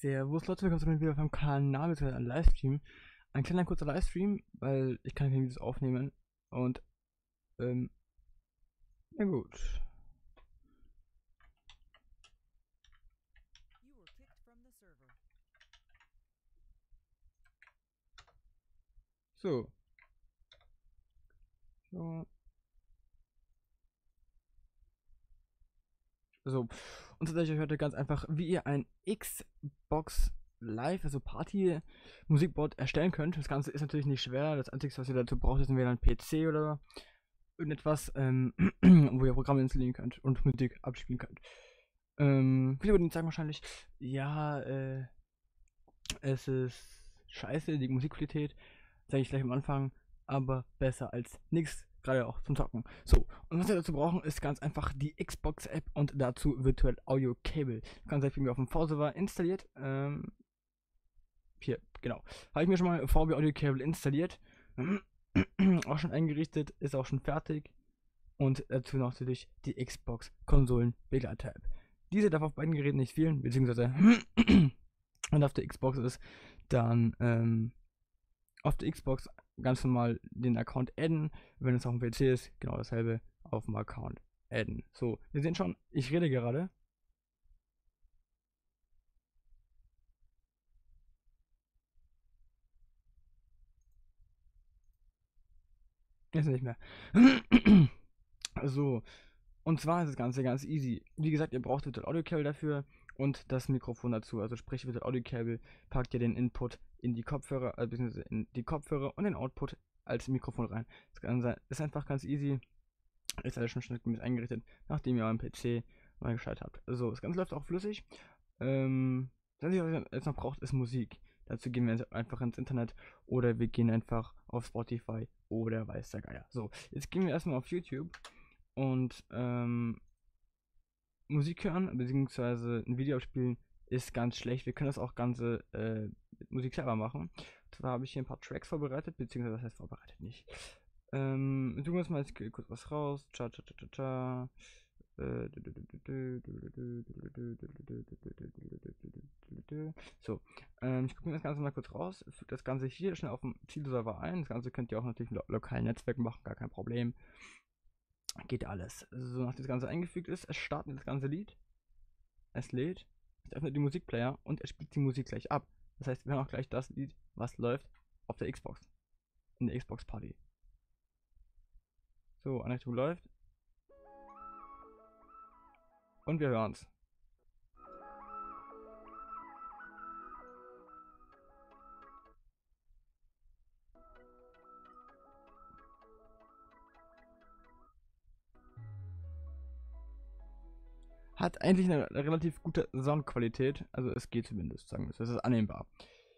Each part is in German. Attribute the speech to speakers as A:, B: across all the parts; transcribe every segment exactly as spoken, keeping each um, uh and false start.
A: Servus Leute, willkommen zurück wieder auf meinem Kanal mit einem Livestream. Ein kleiner kurzer Livestream, weil ich kann keine Videos aufnehmen. Und, ähm, ja gut. So. So. So. Und zeige ich euch heute ganz einfach, wie ihr ein Xbox Live, also Party Musikboard erstellen könnt. Das Ganze ist natürlich nicht schwer. Das Einzige, was ihr dazu braucht, ist entweder ein P C oder irgendetwas, ähm, wo ihr Programme installieren könnt und Musik abspielen könnt. Ähm, viele würden sagen wahrscheinlich, ja, äh, es ist scheiße, die Musikqualität, sage ich gleich am Anfang, aber besser als nichts, gerade auch zum Zocken. So, und was wir dazu brauchen, ist ganz einfach die Xbox-App und dazu Virtual Audio Cable. Das Ganze habe ich mir auf dem V-Server installiert. Ähm, hier, genau. Habe ich mir schon mal V B Audio Cable installiert. Auch schon eingerichtet, ist auch schon fertig. Und dazu noch natürlich die Xbox Konsolen Begleiter-App. Diese darf auf beiden Geräten nicht fehlen, beziehungsweise wenn auf der Xbox ist, dann ähm, auf der Xbox ganz normal den Account adden. Wenn es auf dem P C ist, genau dasselbe auf dem Account adden. So, wir sehen schon, ich rede gerade. Jetzt nicht mehr. So, und zwar ist das Ganze ganz easy. Wie gesagt, ihr braucht Virtual Audio Cable dafür und das Mikrofon dazu. Also sprich, Virtual Audio Cable packt ihr den Input in die Kopfhörer, äh, beziehungsweise in die Kopfhörer und den Output als Mikrofon rein. Das Ganze ist einfach ganz easy. Ist alles schon schnell eingerichtet, nachdem ihr euren P C neu geschaltet habt. So, das Ganze läuft auch flüssig. Ähm, das Einzige, was ihr jetzt noch braucht, ist Musik. Dazu gehen wir jetzt einfach ins Internet oder wir gehen einfach auf Spotify oder weiß der Geier. So, jetzt gehen wir erstmal auf YouTube und ähm, Musik hören, beziehungsweise ein Video spielen ist ganz schlecht. Wir können das auch ganze äh, mit Musik selber machen. Zwar habe ich hier ein paar Tracks vorbereitet, beziehungsweise das heißt vorbereitet nicht. Ähm, suchen wir uns mal jetzt kurz was raus. Cha cha cha cha cha. So, ähm, ich gucke mir das Ganze mal kurz raus. Füge das Ganze hier schnell auf dem Zielserver ein. Das Ganze könnt ihr auch natürlich im lo lokalen Netzwerk machen, gar kein Problem. Geht alles. So, nachdem das Ganze eingefügt ist, es startet das ganze Lied. Es lädt, es öffnet die Musikplayer und es spielt die Musik gleich ab. Das heißt, wir haben auch gleich das Lied, was läuft auf der Xbox. In der Xbox Party. So, Einrichtung läuft. Und wir hören's. Hat eigentlich eine relativ gute Soundqualität. Also es geht zumindest, sagen wir es. Es ist annehmbar.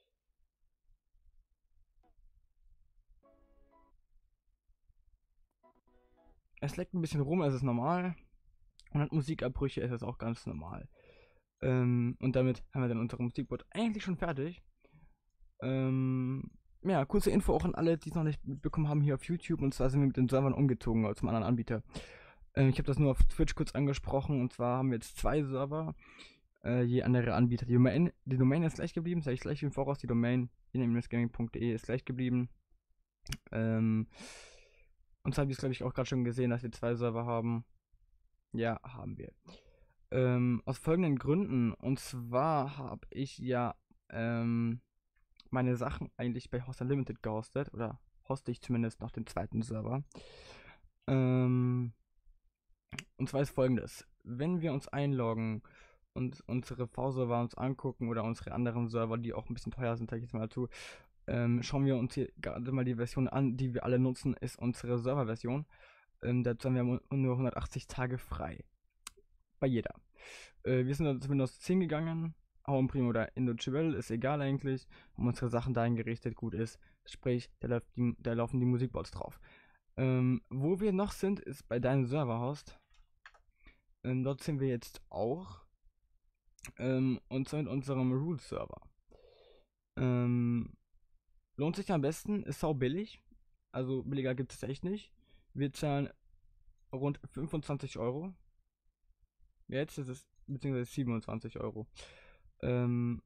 A: Es leckt ein bisschen rum, es ist normal. Und hat Musikabbrüche, ist es auch ganz normal. Ähm, und damit haben wir dann unsere Musikboard eigentlich schon fertig. Ähm, ja, kurze Info auch an alle, die es noch nicht mitbekommen haben hier auf YouTube. Und zwar sind wir mit den Servern umgezogen äh, zum anderen Anbieter. Äh, ich habe das nur auf Twitch kurz angesprochen. Und zwar haben wir jetzt zwei Server. Äh, je andere Anbieter. Die Domain, die Domain ist gleich geblieben, sage ich gleich im Voraus. Die Domain gaming punkt de ist gleich geblieben. Ähm, und zwar habe ich es, glaube ich, auch gerade schon gesehen, dass wir zwei Server haben. Ja, haben wir. Ähm, aus folgenden Gründen. Und zwar habe ich ja ähm, meine Sachen eigentlich bei Host Unlimited gehostet. Oder hoste ich zumindest noch den zweiten Server. Ähm, und zwar ist folgendes. Wenn wir uns einloggen und unsere V-Server uns angucken oder unsere anderen Server, die auch ein bisschen teuer sind, sage ich jetzt mal dazu, ähm, schauen wir uns hier gerade mal die Version an, die wir alle nutzen, ist unsere Server-Version. Ähm, dazu haben wir nur hundertachtzig Tage frei. Bei jeder. Äh, wir sind dann zu Windows zehn gegangen. Home Primo oder Indocibel, ist egal eigentlich. Haben unsere Sachen dahin gerichtet, gut ist. Sprich, da, läuft die, da laufen die Musikboards drauf. Ähm, wo wir noch sind, ist bei deinem Serverhost. Ähm, dort sind wir jetzt auch. Ähm, und zwar mit unserem Root-Server. Ähm, lohnt sich am besten, ist sau billig. Also billiger gibt es echt nicht. Wir zahlen rund fünfundzwanzig Euro. Jetzt ist es, beziehungsweise siebenundzwanzig Euro. Ähm,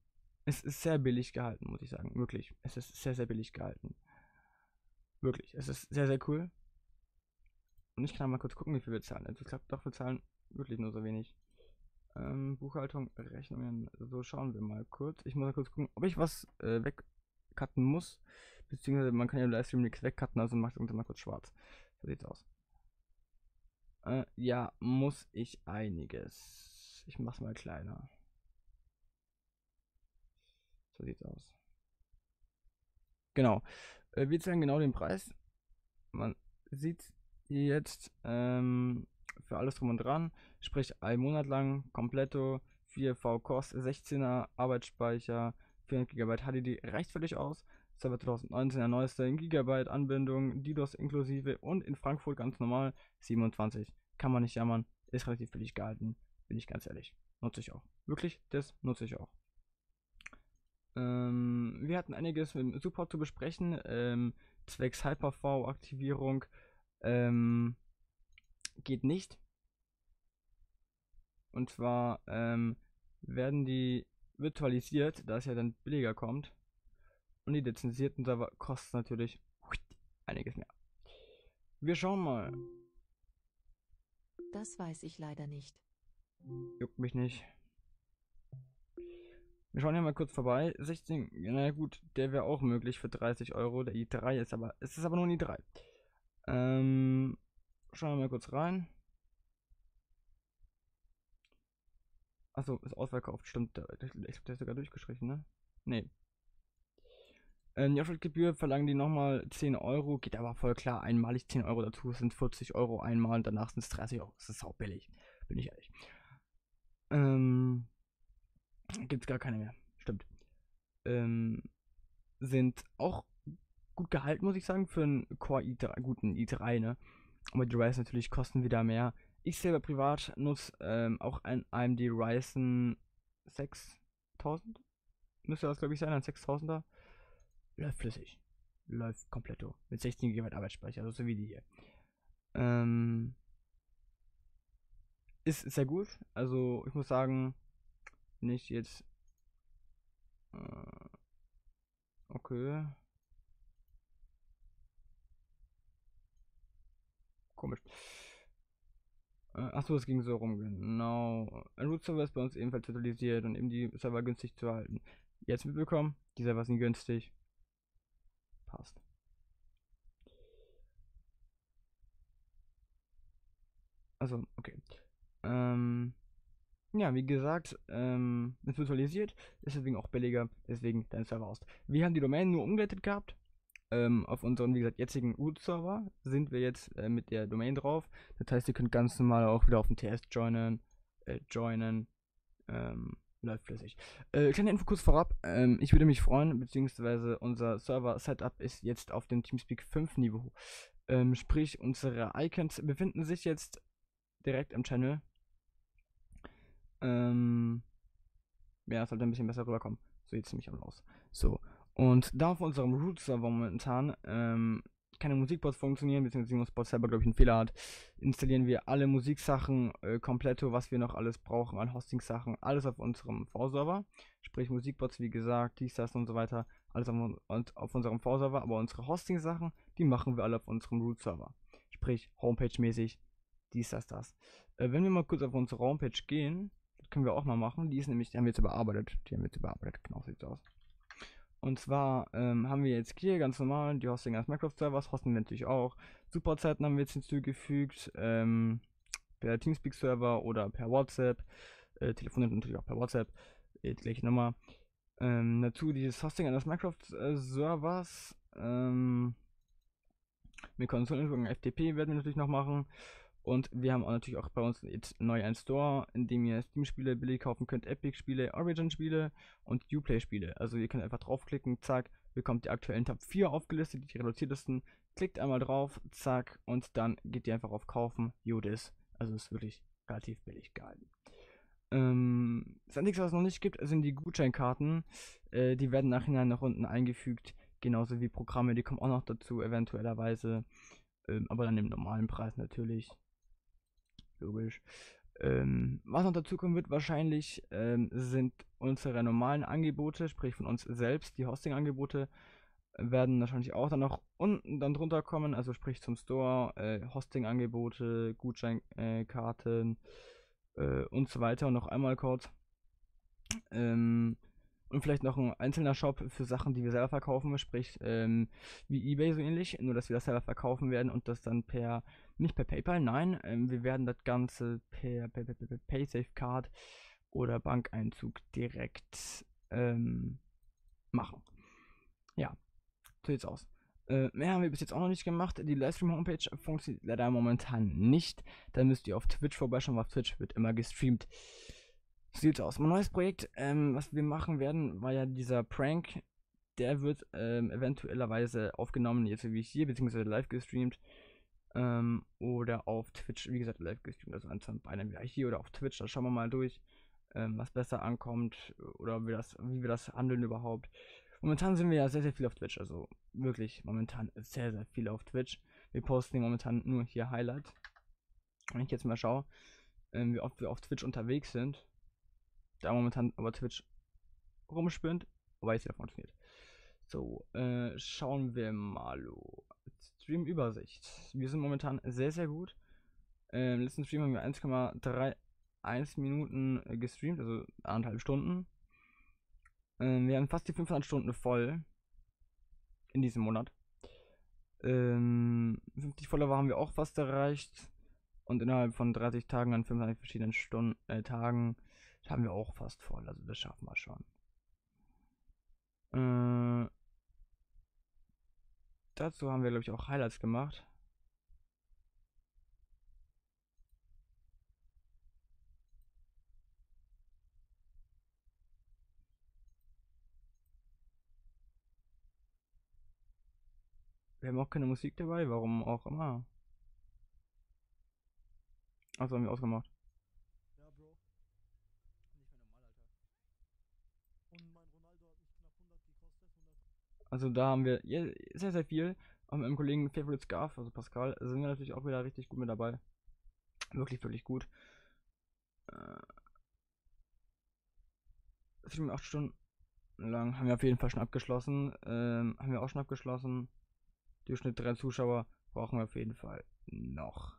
A: Es ist sehr billig gehalten, muss ich sagen. Wirklich. Es ist sehr, sehr billig gehalten. Wirklich. Es ist sehr, sehr cool. Und ich kann mal kurz gucken, wie viel wir zahlen. Also ich glaube doch, wir zahlen wirklich nur so wenig. Ähm, Buchhaltung, Rechnungen. So, schauen wir mal kurz. Ich muss mal kurz gucken, ob ich was äh, wegcutten muss. Beziehungsweise man kann ja im Livestream nichts wegcutten, also macht uns mal kurz schwarz. So sieht's aus. Äh, ja, muss ich einiges. Ich mach's mal kleiner. So sieht's aus. Genau. Äh, wir zahlen genau den Preis. Man sieht hier jetzt ähm, für alles drum und dran, sprich ein Monat lang, Kompletto, vier V Kost, sechzehner Arbeitsspeicher, vierhundert Gigabyte H D D, reicht völlig aus. Server zwanzig neunzehn, der neueste, Gigabyte Anbindung, DDoS inklusive und in Frankfurt ganz normal siebenundzwanzig. Kann man nicht jammern, ist relativ billig gehalten, bin ich ganz ehrlich. Nutze ich auch. Wirklich, das nutze ich auch. Ähm, wir hatten einiges mit dem Support zu besprechen, ähm, zwecks Hyper-V-Aktivierung ähm, geht nicht. Und zwar ähm, werden die virtualisiert, da es ja dann billiger kommt. Und die lizenzierten Server kosten natürlich einiges mehr. Wir schauen mal.
B: Das weiß ich leider nicht.
A: Juckt mich nicht. Wir schauen hier mal kurz vorbei. sechzehn, na gut, der wäre auch möglich für dreißig Euro. Der i drei ist aber, es ist aber nur ein i drei. Ähm, schauen wir mal kurz rein. Achso, ist ausverkauft, stimmt. Ich glaube, der ist sogar durchgestrichen, ne? Nee. Ähm, Joshua-Gebühr verlangen die nochmal zehn Euro. Geht aber voll klar. Einmalig zehn Euro dazu. Das sind vierzig Euro einmal und danach sind es dreißig Euro. Das ist sau billig. Bin ich ehrlich. Ähm, gibt's gar keine mehr. Stimmt. Ähm, sind auch gut gehalten, muss ich sagen, für einen Core i drei, guten i drei, ne? Aber die Ryzen natürlich kosten wieder mehr. Ich selber privat nutze ähm, auch ein A M D Ryzen sechstausend. Müsste das, glaube ich, sein, ein sechstausender. Läuft flüssig. Läuft komplett. Mit sechzehn Gigabyte Arbeitsspeicher, also so wie die hier. Ähm, ist sehr gut. Also ich muss sagen, nicht jetzt. Äh, okay. Komisch. Äh, achso, es ging so rum. Genau. Ein Root-Server ist bei uns ebenfalls totalisiert und eben die Server günstig zu halten. Jetzt mitbekommen, die Server sind günstig. Passt. Also, okay. Ähm, ja, wie gesagt, ähm, ist virtualisiert, ist deswegen auch billiger, deswegen dein Server aus. Wir haben die Domain nur umgeleitet gehabt. Ähm, auf unseren, wie gesagt, jetzigen Root-Server sind wir jetzt äh, mit der Domain drauf. Das heißt, ihr könnt ganz normal auch wieder auf den T S joinen, äh, joinen, ähm, läuft flüssig. Äh, kleine Info kurz vorab, ähm, ich würde mich freuen, beziehungsweise unser Server-Setup ist jetzt auf dem Teamspeak fünf Niveau. Ähm, sprich, unsere Icons befinden sich jetzt direkt im Channel. Ähm, ja, es sollte ein bisschen besser rüberkommen. So, jetzt ziemlich aus. So. Und da auf unserem Root-Server momentan ähm, keine Musikbots funktionieren, beziehungsweise Musikbot selber, glaube ich, einen Fehler hat, installieren wir alle Musiksachen äh, komplett, was wir noch alles brauchen an Hosting-Sachen, alles auf unserem V-Server. Sprich Musikbots, wie gesagt, dies, das und so weiter, alles auf, und auf unserem V-Server, aber unsere Hosting-Sachen, die machen wir alle auf unserem Root-Server. Sprich, Homepage-mäßig, dies, das, das. Äh, wenn wir mal kurz auf unsere Homepage gehen, können wir auch mal machen. Die ist nämlich, die haben wir jetzt überarbeitet. Die haben wir jetzt überarbeitet, genau, sieht aus. Und zwar ähm, haben wir jetzt hier ganz normal die Hosting als Microsoft-Servers, hosten wir natürlich auch. Superzeiten haben wir jetzt hinzugefügt, ähm, per Teamspeak-Server oder per WhatsApp. Äh, telefoniert natürlich auch per WhatsApp, äh, die gleiche Nummer. Ähm, dazu dieses Hosting eines Microsoft-Servers. Ähm, mit Konsolenübergang F T P werden wir natürlich noch machen. Und wir haben auch natürlich auch bei uns jetzt neu einen Store, in dem ihr Steam-Spiele billig kaufen könnt, Epic-Spiele, Origin-Spiele und Uplay-Spiele. Also ihr könnt einfach draufklicken, zack, bekommt die aktuellen Top vier aufgelistet, die reduziertesten. Klickt einmal drauf, zack, und dann geht ihr einfach auf Kaufen, Jodis. Also ist wirklich relativ billig gehalten. Ähm, das Einzige, was es noch nicht gibt, sind die Gutscheinkarten. Äh, die werden nachhinein nach unten eingefügt, genauso wie Programme, die kommen auch noch dazu, eventuellerweise. Ähm, aber dann im normalen Preis natürlich. Logisch. Ähm, was noch dazu kommen wird wahrscheinlich, ähm, sind unsere normalen Angebote, sprich von uns selbst, die Hosting-Angebote, werden wahrscheinlich auch dann noch unten dann drunter kommen, also sprich zum Store, äh, Hosting-Angebote, Gutscheinkarten äh, und so weiter und noch einmal Codes. Ähm, und vielleicht noch ein einzelner Shop für Sachen, die wir selber verkaufen, sprich ähm, wie eBay so ähnlich, nur dass wir das selber verkaufen werden und das dann per, nicht per PayPal, nein, ähm, wir werden das Ganze per, per, per, per PaySafeCard oder Bankeinzug direkt ähm, machen. Ja, so sieht's aus. Äh, mehr haben wir bis jetzt auch noch nicht gemacht. Die Livestream-Homepage funktioniert leider momentan nicht. Da müsst ihr auf Twitch vorbeischauen, weil auf Twitch wird immer gestreamt. So sieht's aus. Mein neues Projekt, ähm, was wir machen werden, war ja dieser Prank. Der wird ähm, eventuellerweise aufgenommen, jetzt wie hier, beziehungsweise live gestreamt. Ähm, oder auf Twitch, wie gesagt, live gestreamt. Also eins von beiden, wieder hier oder auf Twitch. Da schauen wir mal durch, ähm, was besser ankommt oder wie, das, wie wir das handeln überhaupt. Momentan sind wir ja sehr, sehr viel auf Twitch, also wirklich momentan sehr, sehr viel auf Twitch. Wir posten momentan nur hier Highlights. Wenn ich jetzt mal schaue, ähm, wie oft wir auf Twitch unterwegs sind, da momentan aber Twitch rumspinnt, wobei es ja funktioniert. So, äh, schauen wir mal. Stream-Übersicht. Wir sind momentan sehr, sehr gut. Äh, Im letzten Stream haben wir eins Komma einunddreißig Minuten gestreamt, also anderthalb Stunden. Ähm, wir haben fast die fünfhundert Stunden voll in diesem Monat. Ähm, fünfzig Follower haben wir auch fast erreicht. Und innerhalb von dreißig Tagen an fünfunddreißig verschiedenen Stunden, äh, Tagen haben wir auch fast voll. Also das schaffen wir schon. Äh, dazu haben wir, glaube ich, auch Highlights gemacht. Wir haben auch keine Musik dabei, warum auch immer. Also haben wir ausgemacht.
B: Ja, Bro. Nicht mehr normal, Alter. Und mein Ronaldo hat mich knapp hundert gekostet. hundert.
A: Also da haben wir sehr, sehr viel. Und mit meinem Kollegen Favorite Scarf, also Pascal, sind wir natürlich auch wieder richtig gut mit dabei. Wirklich, wirklich gut. Äh, acht Stunden lang haben wir auf jeden Fall schon abgeschlossen. Ähm, haben wir auch schon abgeschlossen. Durchschnitt drei Zuschauer brauchen wir auf jeden Fall noch.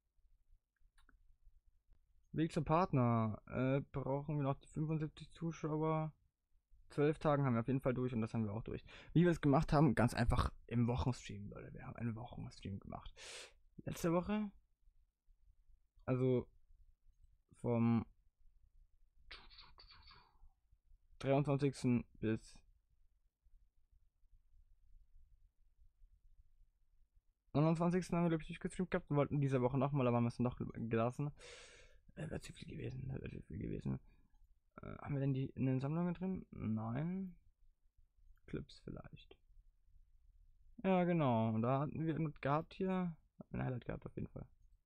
A: Weg zum Partner. Äh, brauchen wir noch die fünfundsiebzig Zuschauer. zwölf Tagen haben wir auf jeden Fall durch und das haben wir auch durch. Wie wir es gemacht haben, ganz einfach im Wochenstream, Leute. Wir haben einen Wochenstream gemacht. Letzte Woche. Also vom dreiundzwanzigsten bis neunundzwanzigsten haben wir, glaube ich, durchgestreamt gehabt und wollten diese Woche nochmal, aber haben es noch gelassen. Äh, Wäre zu viel gewesen. Wäre zu viel gewesen. Äh, haben wir denn die in den Sammlungen drin? Nein. Clips vielleicht. Ja, genau. Da hatten wir irgendwas gehabt hier. Ein Highlight gehabt auf jeden Fall.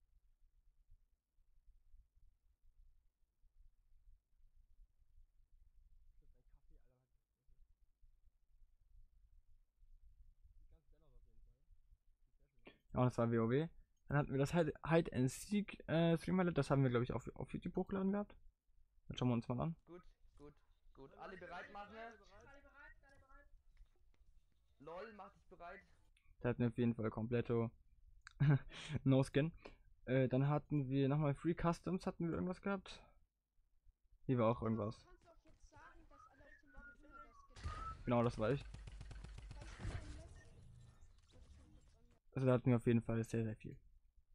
A: Ja, das war WoW. Dann hatten wir das Hide, Hide and Seek äh, Stream Highlight. Das haben wir, glaube ich, auf, auf YouTube hochgeladen gehabt. Dann schauen wir uns mal an.
C: Gut, gut, gut. Alle bereit machen? LOL, mach dich bereit.
A: Da hatten wir auf jeden Fall kompletto No Skin. Äh, dann hatten wir nochmal Free Customs. Hatten wir irgendwas gehabt? Hier war auch irgendwas. Genau, das war ich. Also da hatten wir auf jeden Fall sehr, sehr viel.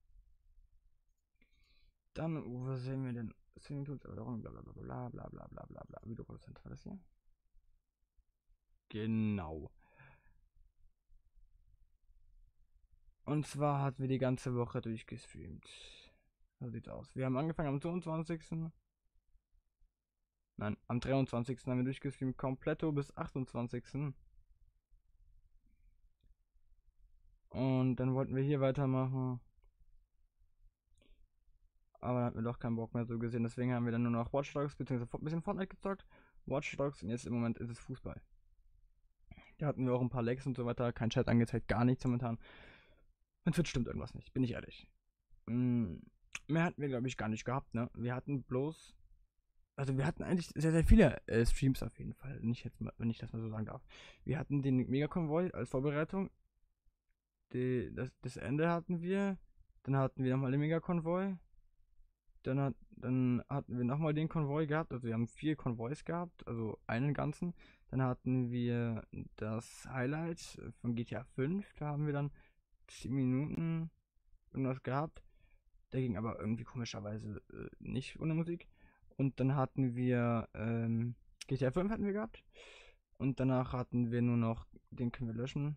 A: Dann, wo sehen wir denn? Streaming Tools, Erweiterung, bla bla bla bla bla bla bla bla bla. Videoproduzent war das hier? Genau. Und zwar hatten wir die ganze Woche durchgestreamt. So sieht's aus. Wir haben angefangen am zweiundzwanzigsten Nein, am dreiundzwanzigsten haben wir durchgestreamt, kompletto bis achtundzwanzigsten Und dann wollten wir hier weitermachen. Aber dann hatten wir doch keinen Bock mehr so gesehen. Deswegen haben wir dann nur noch Watch Dogs bzw. ein bisschen Fortnite gezockt. Watch Dogs und jetzt im Moment ist es Fußball. Da hatten wir auch ein paar Lags und so weiter. Kein Chat angezeigt, gar nichts momentan. Mit Twitch stimmt irgendwas nicht, bin ich ehrlich. Hm, mehr hatten wir, glaube ich, gar nicht gehabt, ne? Wir hatten bloß also wir hatten eigentlich sehr, sehr viele äh, Streams auf jeden Fall. Nicht jetzt mal, wenn ich das mal so sagen darf. Wir hatten den Megakonvoi als Vorbereitung. Die, das, das Ende hatten wir. Dann hatten wir nochmal den Megakonvoi. Dann, hat, dann hatten wir nochmal den Konvoi gehabt. Also wir haben vier Konvois gehabt. Also einen ganzen. Dann hatten wir das Highlight von G T A fünf. Da haben wir dann zehn Minuten irgendwas gehabt. Der ging aber irgendwie komischerweise äh, nicht ohne Musik. Und dann hatten wir ähm, G T A fünf hatten wir gehabt. Und danach hatten wir nur noch, den können wir löschen.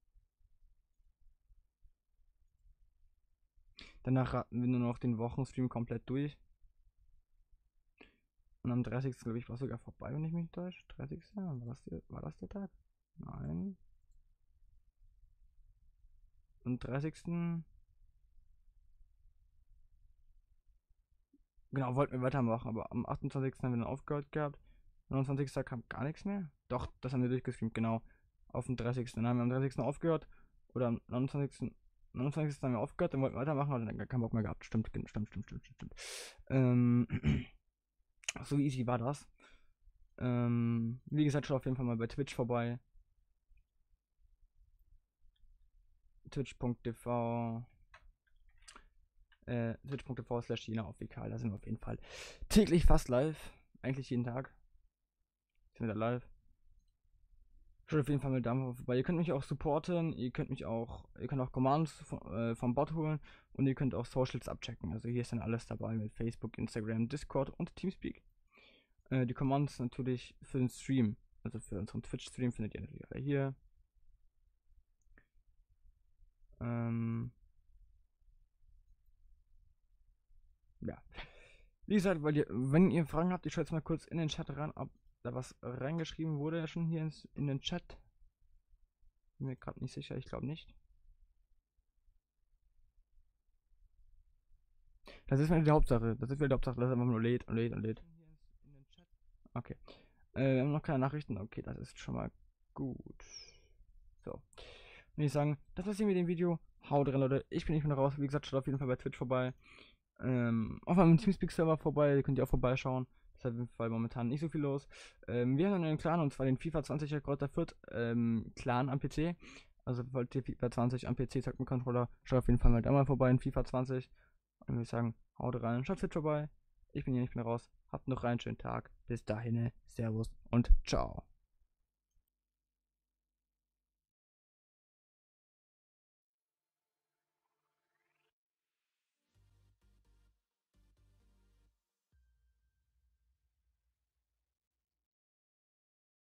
A: Danach hatten wir nur noch den Wochenstream komplett durch. Und am dreißigsten glaube ich war es sogar vorbei, wenn ich mich nicht täusche. dreißigsten War das, der, war das der Tag? Nein. Und dreißigsten Genau, wollten wir weitermachen, aber am achtundzwanzigsten haben wir dann aufgehört gehabt. neunundzwanzigsten kam gar nichts mehr. Doch, das haben wir durchgestreamt, genau. Auf dem dreißigsten Dann haben wir am dreißigsten aufgehört. Oder am neunundzwanzigsten neunundzwanzigsten haben wir aufgehört, dann wollten wir weitermachen, aber dann gar keinen Bock mehr gehabt. Stimmt, stimmt, stimmt, stimmt, stimmt, stimmt. Ähm, so easy war das. Ähm, wie gesagt, schaut auf jeden Fall mal bei Twitch vorbei. twitch punkt t v äh, twitch punkt t v slash Jena auf W K, da sind wir auf jeden Fall täglich fast live. Eigentlich jeden Tag. Sind wir da live. Schaut auf jeden Fall mal da mal vorbei. Ihr könnt mich auch supporten, ihr könnt mich auch, ihr könnt auch Commands von, äh, vom Bot holen und ihr könnt auch Socials abchecken. Also hier ist dann alles dabei mit Facebook, Instagram, Discord und Teamspeak. Äh, die Commands natürlich für den Stream, also für unseren Twitch-Stream findet ihr natürlich alle hier. Ähm ja. Wie gesagt, weil ihr, wenn ihr Fragen habt, ich schaue jetzt mal kurz in den Chat rein, ob da was reingeschrieben wurde ja schon hier ins, in den Chat. Bin mir gerade nicht sicher, ich glaube nicht. Das ist wieder die Hauptsache. Das ist wieder die Hauptsache, dass er einfach nur lädt und lädt und lädt. Okay. Äh, wir haben noch keine Nachrichten. Okay, das ist schon mal gut. So. Würde ich sagen, das war's hier mit dem Video. Haut rein, Leute. Ich bin nicht mehr raus. Wie gesagt, schaut auf jeden Fall bei Twitch vorbei. Ähm, auf meinem Teamspeak-Server vorbei. Könnt ihr auch vorbeischauen. Das ist auf jeden Fall momentan nicht so viel los. Ähm, wir haben einen Clan, und zwar den FIFA zwanziger Kräuter Fürth ähm, Clan am P C. Also wollt ihr FIFA zwanzig am P C zocken mit Controller, schaut auf jeden Fall mal da mal vorbei in FIFA zwanzig. Und wir sagen, haut rein, schaut Twitch vorbei. Ich bin hier nicht mehr raus. Habt noch einen schönen Tag. Bis dahin, Servus und ciao.